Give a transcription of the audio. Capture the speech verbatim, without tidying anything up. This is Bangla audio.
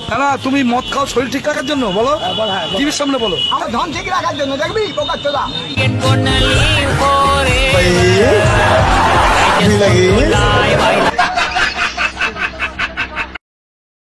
না না তুমি মদ খাও শরীর ঠিক রাখার জন্য বলো, টিভির সামনে বলো। আমার ধন ঠিক রাখার জন্য, দেখবি বোকার চোদা। Get gonna live forever. I just want to lie,